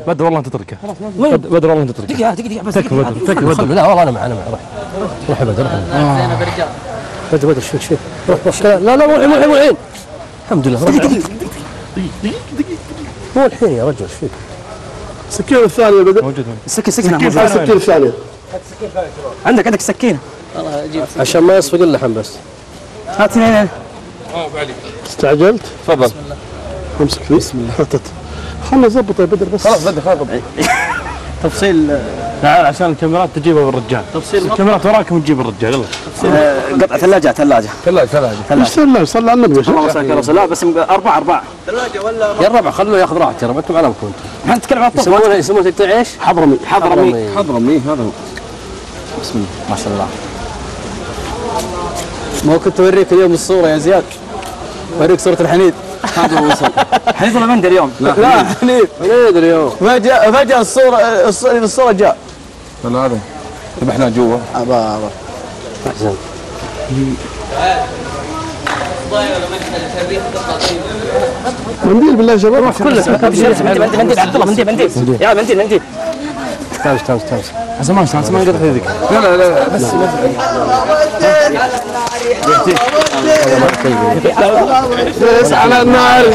بدر والله انت تتركه. بدر والله انت تتركه. دقيقة بس. تكفى بدر. لا والله انا معه روح يا بدر. زين برجال. بدر شوف روح. لا مو الحين. الحمد لله. مو الحين يا رجل ايش فيك؟ السكينة الثانية بدر موجود. السكينة السكينة الثانية عندك سكينة. والله اجيب. عشان ما يصفق اللحم بس. هات اثنين. استعجلت؟ تفضل. امسك فيه بسم الله. خلنا نظبط يا بدر بس. خلاص بدر خلاص. تفصيل. تعال عشان الكاميرات تجيبها بالرجال. تفصيل الكاميرات وراكم وتجيب الرجال يلا. قطع ثلاجة. ثلاجة. ايش ثلاجة؟ صلى على النبي. اللهم صل على رسول الله. بس 4 ثلاجة ولا يا الربع خلوه ياخذ راحته ترى انتم علمكم انتم. احنا نتكلم عن الطبخ. يسمونه تقطيع ايش؟ حضرمي هذا. بسم الله ما شاء الله. ما كنت اوريك اليوم الصورة يا زياد. اوريك صورة الحنيد. هذا هو وصل. حنيد ولا مندي اليوم؟ لا حنيد اليوم. فجأة الصورة جاء. هذا ذبحناه جوا. ابا احسن. منديل بالله يا شباب. منديل عبد الله منديل. يا منديل. تامس حسن ما نقطع يدك. لا بس ليس على النار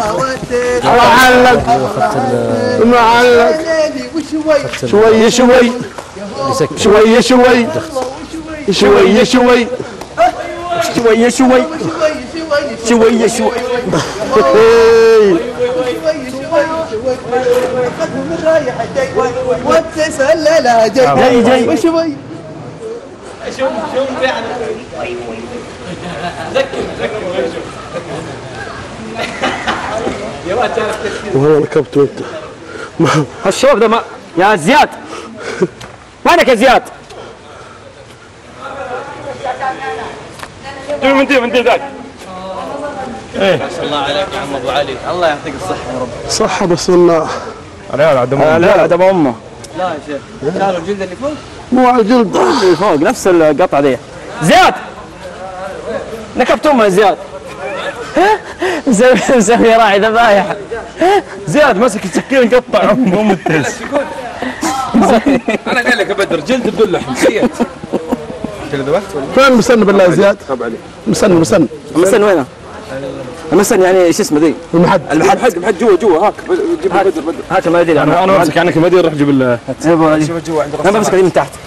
معلق شوي شوي وهو ركبت وانت الشباب ده يا زياد وينك يا زياد؟ من ذاك. ما شاء الله عليك يا عم ابو علي. الله يعطيك الصحة يا رب. صحة بس والله العيال عدم لا عدم امه. لا يا شيخ شالوا الجلد اللي فوق. مو على الجلد اللي فوق نفس القطعة دي. زياد نكبت امه يا زياد. مسوي راعي ذبايح. زياد ماسك السكين قطع امه التلس. انا قايل لك يا بدر جلد باللحم سيت. كذا ذبحت ولا؟ فين المسن بالله يا زياد؟ طب علي. مسن المسن وينه؟ المسن يعني شو اسمه ذي؟ المحد جوا هاك جيب بدر. هات المناديل. انا امسك عنك المدير روح جيب ال. شوف جوا عند انا بمسك من تحت.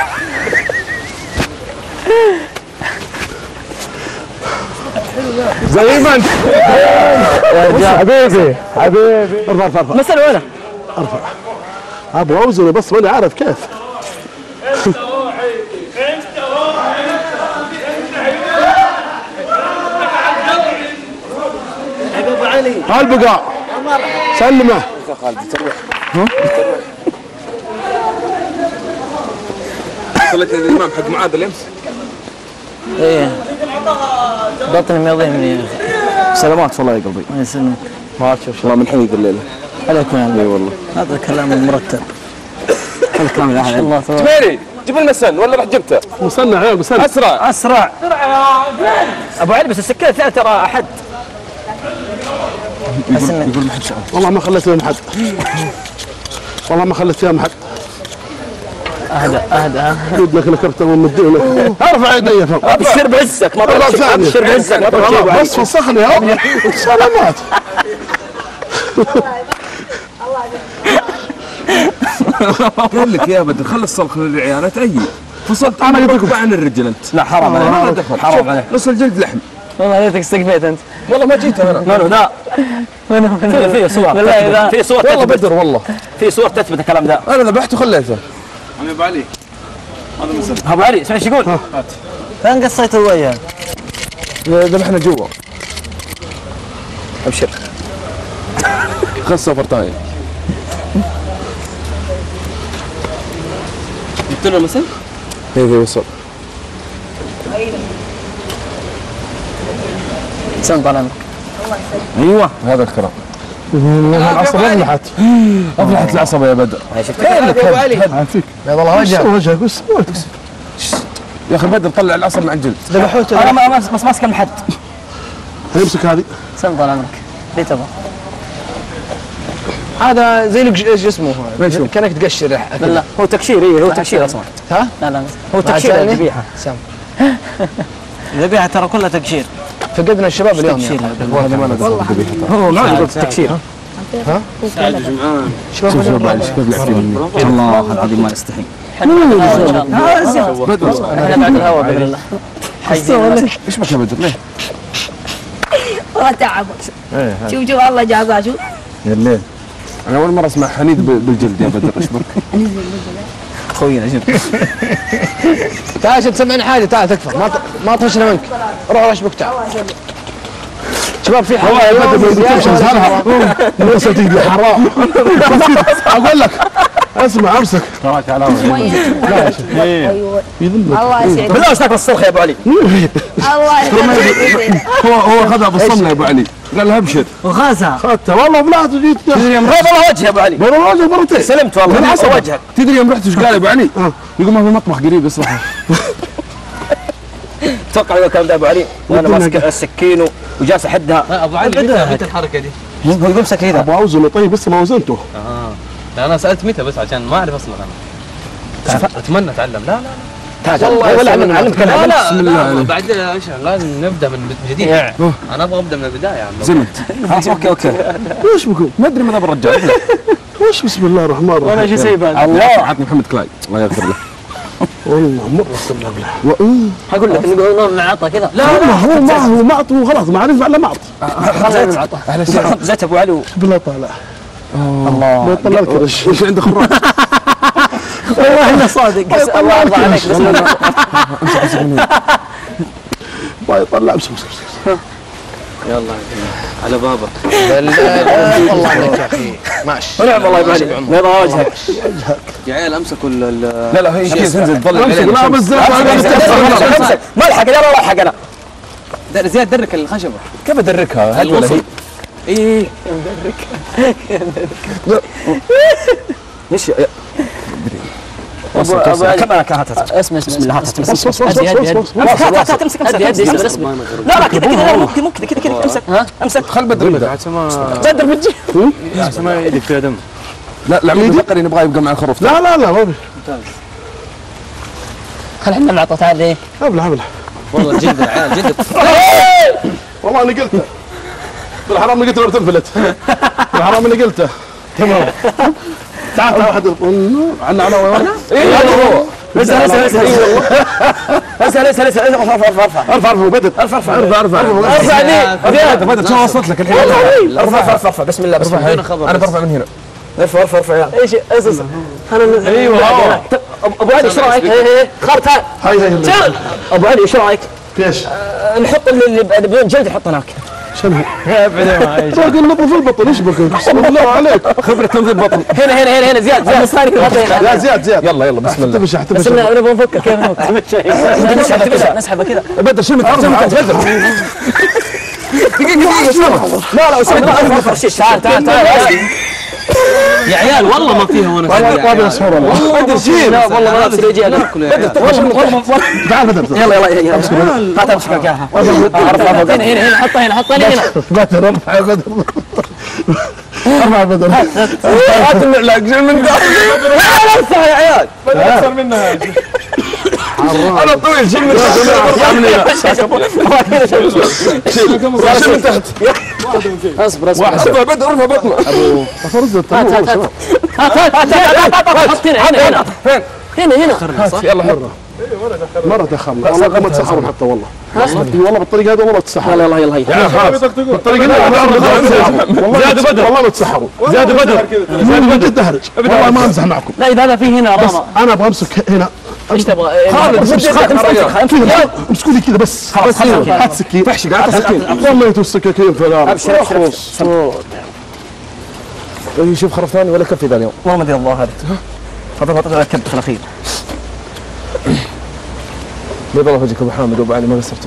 زي ما انت حبيبي ارفع المسن وينه؟ ابو اوزن بس ماني عارف كيف. ابو علي البقاء سلمه. صليت الامام حق معاذ الامس. ايه بطني ميضين يا اخي. سلامات والله يا قلبي. الله يسلمك. ما تشوف والله من حين الليله. عليكم يا اي والله. هذا كلام مرتب. هذا كلام يا اهل الله. جميري جيب المسن ولا رح جبته؟ مسنع يا مسنع اسرع ابو علي. بس السكينه ثلاثه ترى احد. يقول ما حد سأل. والله ما خليت فيهم حد. والله ما خليت فيهم حد. اهدى يدك نكبته ومدينك. ارفع يدي فوق. ابشر بعزك ما ابشر بعزك بس فسخني يا سلامات. قال لك يا بدر خلص صلخ للعيال لا تأيي. فصلت انا قطع عن الرجل انت. لا حرام عليك. ما دخل حرام عليك. نص الجلد لحم. والله ليتك استقبيت انت. والله ما جيت انا. لا في صور. بالله في صور والله بدر والله في صور تثبت الكلام ده. انا ذبحته وخليته. عمي ابو علي ابو علي اسمع ايش يقول. فين قصيته وياه؟ ذبحنا جوا. ابشر. خذ سفر ثاني. جبت له المسن؟ ايه وصل. سن طال عمرك. ايوه هذا الكلام. العصبة افلحت العصبة يا بدر. شفت يا ابو علي؟ عافيك يا والله وجهك وش سويت؟ يا اخي بدر طلع العصب مع الجلد. ذبحوته. انا ما ماسك المحد. امسك هذه. سن طال عمرك. ليه تبغى؟ هذا زي ايش اسمه كانك تقشر. لا هو تقشير. هو تقشير اصلا. ها؟ لا هو تقشير الذبيحه. الذبيحه ترى كلها تقشير. فقدنا الشباب اليوم يا هو ما يقول تقشير. ها؟ شوف الله العظيم ما نستحي. احنا بعد الهواء باذن الله. ايش بك يا بدر ليه؟ والله تعب. شوف الله جازاه شوف. يا الليل انا اول مره اسمع حنيد بالجلد يا بدر. ايش بك؟ خوينا شوف. تعال عشان تسمعنا حاجه. تعال تكفى ما طفشنا منك. روح اشبك تعال. شباب في حاجه يا بدر ما تيجي حرام. اقول لك اسمع امسك تراك على ايوه الله يسعدك. بالله ايش تاكل الصرخه يا ابو علي؟ الله يسعدك. هو اخذها بالصمله يا ابو علي. قال له ابشر وغازها. اخذتها والله بلا تجي والله وجهي يا ابو علي. والله مرتين سلمت والله من حسب وجهك. تدري يوم رحت ايش قال يا ابو علي؟ يقول ما في مطبخ قريب اصلحه. اتوقع لو كان ابو علي وانا ماسك السكين وجالس احدها. ابو علي متى الحركه دي؟ هو يمسك كذا. ابغى اوزنه طيب بس ما وزنته. لا انا سالت متى بس عشان ما اعرف اصلا انا. اتمنى اتعلم. لا والله ولا علمك لا لا بعد لازم نبدا من جديد. انا ابغى ابدا من البدايه يا عم. زمت خلاص اوكي. وش بكون؟ ما ادري من ابو الرجال. وش بسم الله الرحمن الرحيم. وانا شو سايب الله عطني محمد كلاي الله يغفر له. والله مره استمع بالله. اقول لك نقول معطى كذا. لا هو معط وخلاص ما عرف على معط. زيت ابو علي. بالله طالع. الله ما يطلع الكرش. وش عندك خراج؟ والله انه صادق. بس الله يرضى عليك. بس ما يطلع امسك يلا على بابك. والله عليك يا اخي ماشي. ونعم والله يا ابو علي. بيض وجهك. يا عيال امسكوا لا هي كذا تنزل تظل امسك لا بس ما الحق انا ولا الحق انا. زياد درك الخشبه. كيف ادركها؟ هل ولا هي؟ ايه ايش ابو علي كم هات اسمع بسم الله هات امسك. لا كذا ممكن كذا امسك خل بدر يبدا. بدر بتجي. عشان ما يدك فيها دم. لا العمود الفقري نبغاه يبقى مع الخروف. لا ما في. خل احنا نعطى. تعال ليه؟ ابلع والله جد العيال جد. والله انا قلته بالحرام اني قلت له تنفلت. بالحرام اني قلته. تمام. تعال واحد عنا وين؟ ايوه اسهل ارفع بدر ارفع لي بدر شو وصلت لك الحين؟ ارفع بسم الله انا برفع من هنا. ارفع يا ايش اساسا انا ايوه ابو علي ايش رايك؟ خالد تعال هاي ابو علي ايش رايك؟ ايش؟ نحط اللي بدون جلد نحط هناك. شنو؟ باقي النظف البطن ايش بك؟ اقسم بالله عليك خبره تنظيف بطن. هنا زياد لا زياد يلا بسم الله. احتبش بس نبغى نفكر كيف نسحبها كذا. بدر شو بدر لا تعال يا عيال والله ما فيها وانا والله صور والله بدر شيل. لا والله ما تصير يجي والله تعال بدر يلا هات امسكك اياها. هنا حطها هنا بدر ارفع بدر هات العلاج من ارفع يا عيال. اكثر منها. انا طويل شيل من تحت. من تحت. اصبر شوف بدر ارفع بطنه. هات هنا يلا حره. مرة تخمر والله ما تسحرون حتى والله والله بالطريقة هذه والله تسحر. يلا هي بالطريقة هذه والله ما تسحروا. زياد بدر جد اهرج والله ما امزح معكم. لا اذا هذا فيه هنا بس رامة. انا ابغى امسك هنا. ايش تبغى؟ امسكوا لي كذا بس هات سكين فحش قاعد سكين. والله انتم السكاكين في الارض. ابشر شوف خرف ثاني ولا كفي ذا اليوم. والله ما ادري الظاهر. فضل الكبت في الاخير. بيض الله وجهك ابو حامد وابو علي ما قصرتوا.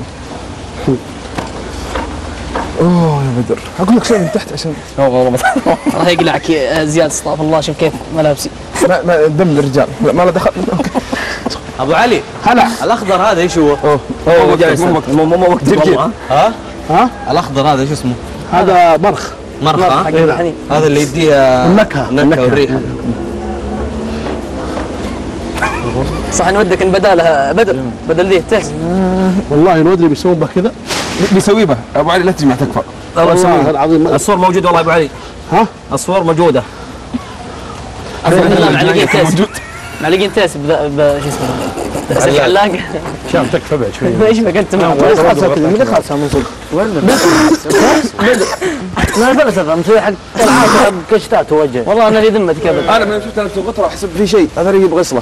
اوه يا بدر اقول لك شيء من تحت عشان والله الله يقلعك زياد. استغفر الله شوف كيف ملابسي. ما دم الرجال ما له دخل. ابو علي هلا الاخضر هذا ايش هو؟ مو وقت ها؟ الاخضر هذا ايش اسمه؟ هذا برخ مرقه حق الحنين. هذا اللي يديها النكهه والريحه. صح نودك ان بدالها بدل ذي تحس. والله نودري بيسوون به كذا. بيسوي به ابو علي لا تجمع تكفى. والله العظيم الصور موجوده والله ابو علي. ها؟ الصور موجوده. معلقين تاس معلقين تاس شو اسمه تاس علاق. شام تكفى بعد شوي. ايش بك انت معه؟ من خاصه من صدق لا فلسفه مسوي حق كشتات وجه. والله انا لي ذمتك ابدا. انا من شفت انا غطره احسب في شيء هذا يبغى يصلخ.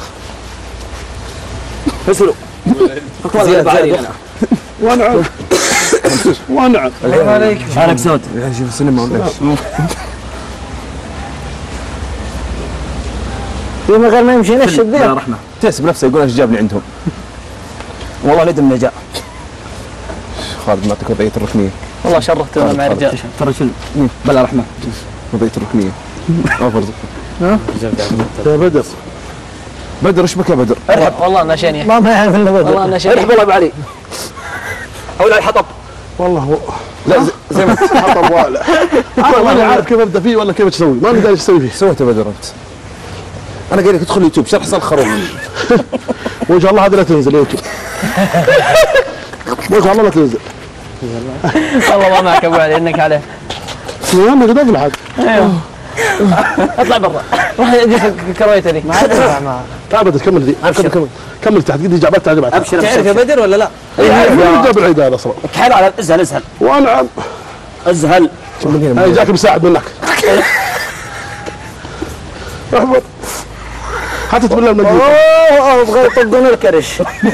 فسلوا. زياد ونعم ونعم. شعرك سود. شوف السينما ولا ايش؟ من غير ما يمشي نفس الذئب. يا رحمه. تيس بنفسه يقول ايش جابني عندهم. والله ندم انه جاء. خالد ما اعطيك وضعيه الركنيه. والله شرفت انا مع الرجال. ترى شنو؟ بلا رحمه. وضعيه الركنيه. اوفر. يا بدر بدر ايش بك يا بدر؟ ارحب والله انا شاني. ما يعرف الا بدر. والله انا شاني. ارحب والله ابو علي. او لا حطب. والله هو لا زي ما حطب والله. انا ماني عارف كيف ابدا فيه ولا كيف تسوي، ماني داري ايش اسوي فيه. سويت يا بدر انت. انا قايل لك ادخل يوتيوب شرح صار خروف. وجه الله هذه لا تنزل يوتيوب. وجه الله لا تنزل. والله ما معك ابو علي انك عليه. يا عمي قد افلح. ايوه اطلع برا روح اديك الكرويته ذي. تعال بدر كمل ذي. كمل تحت قد جعبت عجبت. ابشر تعرف يا بدر ولا لا؟ من جاب العيد هذا اصلا. كحل على ازهل وانعم. ازهل. هاي جاك مساعد منك. احمد حتى تبلى المجهود. اوه ابغى يطقون الكرش.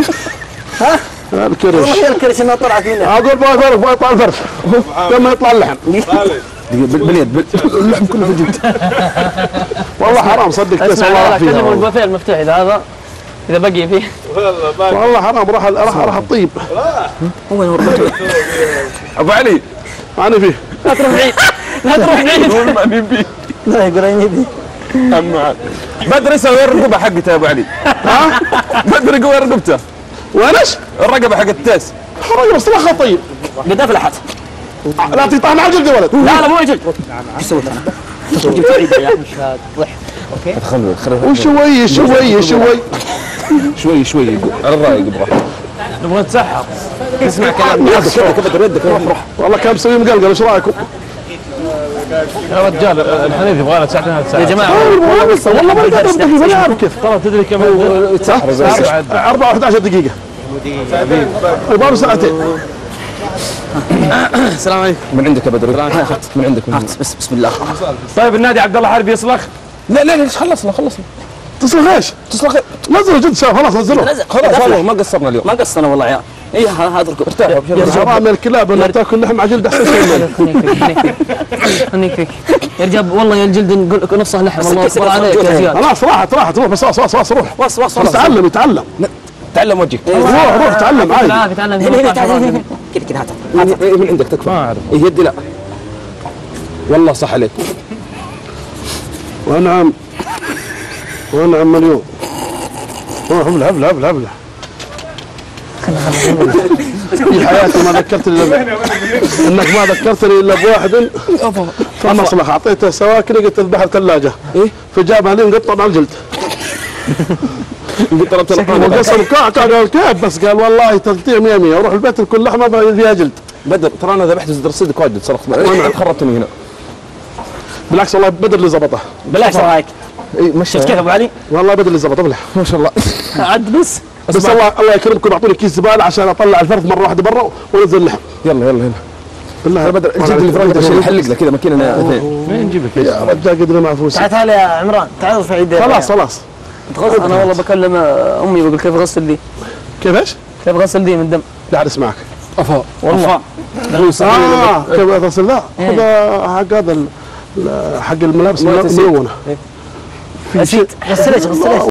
الكرش. هي الكرش انها طلعت منها. اقول باي يطلع الفرف لما يطلع اللحم. باليد اللحم كله في الجلد. والله حرام صدق تيس والله راح فيها. كلموا البوفيه المفتوح اذا بقي فيه. والله حرام راح الطيب. ابو علي انا فيه. لا تروح بعيد لا تروح بعيد. لا يقول عيني. بدر يسوي الرقبه حقته يا ابو علي. ها؟ بدر يقوي رقبته. وينش؟ الرقبه حق التاس. الراجل اصلاحها طيب. قد افلحت. لا تطعن على الجلد يا ولد. لا ما جلد. ايش سويت انا؟ جبت عيد يا مشهد. وشوي شوي على الرايق ابغى. نبغى نتسحر. اسمع كلام يدك روح. والله كان مسوي مقلقل ايش رايكم؟ يا رجال الحنين يبغى له ساعتين يا ساعه. جماعه والله ما قدرت دقيقه ما اعرف كيف. ترى تدري كم 4 و11 دقيقه. يبغى ساعتين. السلام عليكم. من عندك يا بدر. من عندك. بسم الله. طيب النادي عبد الله حرب يصلخ. لا خلصنا تصلخ ايش؟ نزلوا جد شاف خلاص نزلوا. خلاص والله ما قصرنا اليوم. ما قصنا والله يا عيال. اي هذا يا حرام الكلاب انها تاكل لحم عجل احسن شيء. خليك فيك يا رجال والله يا الجلد نقول لك نصه لحم الله اكبر عليك يا زياد. خلاص راحت روح بس روح. وص يتعلم تعلم وجهك. روح تعلم عادي. عافية تعلم هنا كذا هات. من عندك تكفى. ما اعرف. يدي لا. والله صح عليك. ونعم مليون. هبله في حياتي ما ذكرتني انك ما ذكرتني الا بواحد. انا اصلح اعطيته سواكري قلت اذبح الثلاجه. فجابها لي مقطع مع الجلد. وقسم قال كيف بس قال والله تقطيع 100 اروح البيت كل لحمه فيها جلد. بدر ترى انا ذبحت صدر صدق واجد صرخت. انا خربتني هنا. بالعكس والله بدر اللي زبطه. بالعكس رايك. اي مشى شفت كيف ابو علي؟ والله بدر اللي زبطه بالله ما شاء الله. عد بس الله يكرمكم اعطوني كيس زباله عشان اطلع الفرد مره واحده برا وانزل اللحم. يلا بالله يا بدر الجلد اللي في رقبتك عشان يحلق له كذا ماكينه اثنين. وين نجيبك يا رجال قدرنا مع فلوس. تعال يا عمران تعال ارفع يديك. خلاص انا والله بكلم امي بقول كيف اغسل دي. كيف ايش؟ كيف اغسل دي من دم. لا عاد اسمعك. والله كيف اغسل لا هذا حق هذا حق الملابس الملونه. غسلت